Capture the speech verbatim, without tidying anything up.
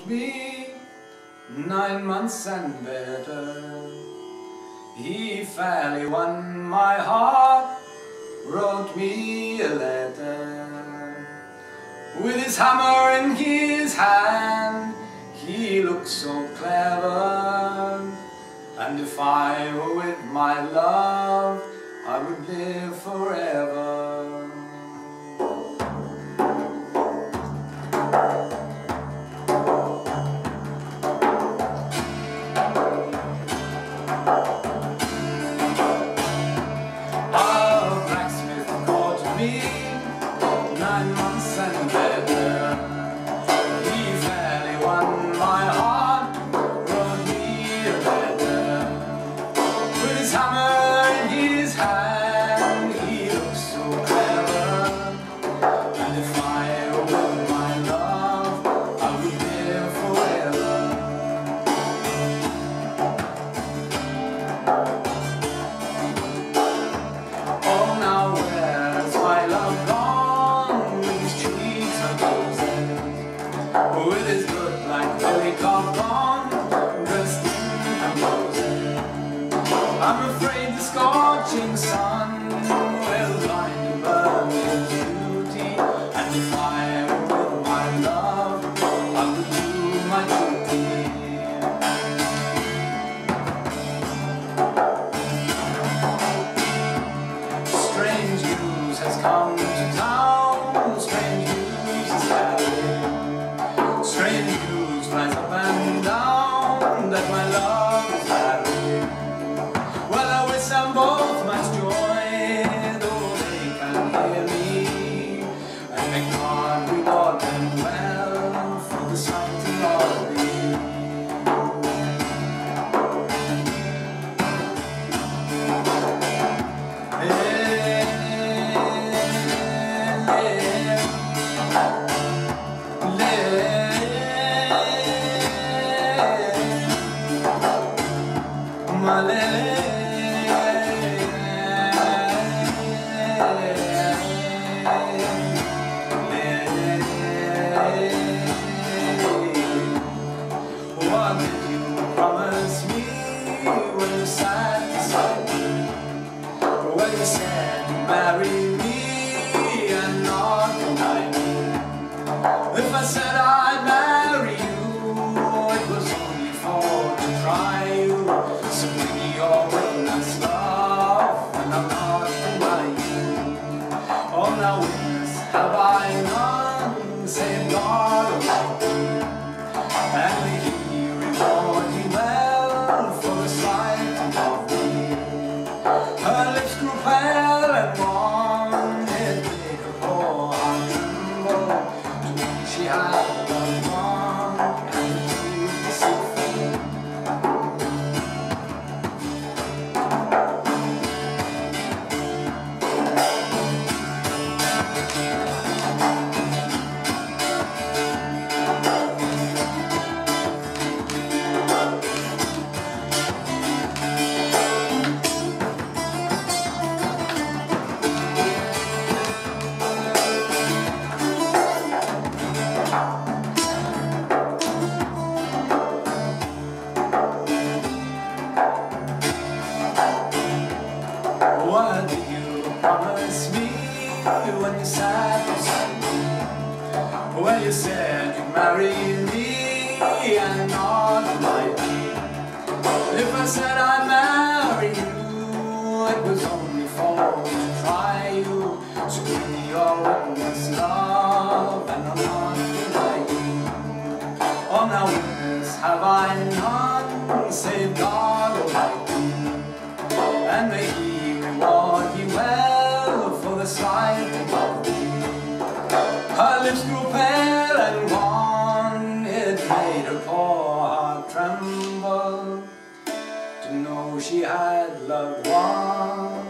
me nine months and better. He fairly won my heart, wrote me a letter. With his hammer in his hand, he looked so clever. And if I were with my love, I would live forever. Our blacksmith caught me nine months and better. He fairly won my heart, wrote me a letter. With his hammer in his hand, he looked so clever. And if I were with my love, I would live forever. Oh, now where's my love gone? With his cheeks and roses, with his good black belly cock on, dressed in roses. I'm afraid the scorching sun will blind and burn his beauty. And if I were with my love, I would do my duty. Strange news has come to town, strange news is carried. Strange news flies up and down, that my love is married. Well, I wish them both much joy, though they can't hear me. And may God reward them well for the sighting of me. What did you promise me when you sat beside me? When you said you'd marry me and not deny me? If I said I'd marry you, it was only for to try you. So bring me your witness, love, and I'm not denying you. Oh, now witness have I none, save God Almighty. And may He reward you well for the sight of me. Her lips grew pale and wan, it made her poor heart tremble. To me she had loved one, and the truth is so fair. What did you promise me when you sat beside me? When you said you'd marry me and not deny me? If I said I'd marry you, it was only for to try you. So give me your witness, love, and I'm not denying. Oh, now witness have I none, save God Almighty. And may He reward you well for the sight of me. Her lips grew pale and wan, it made her poor heart tremble to know she had loved one.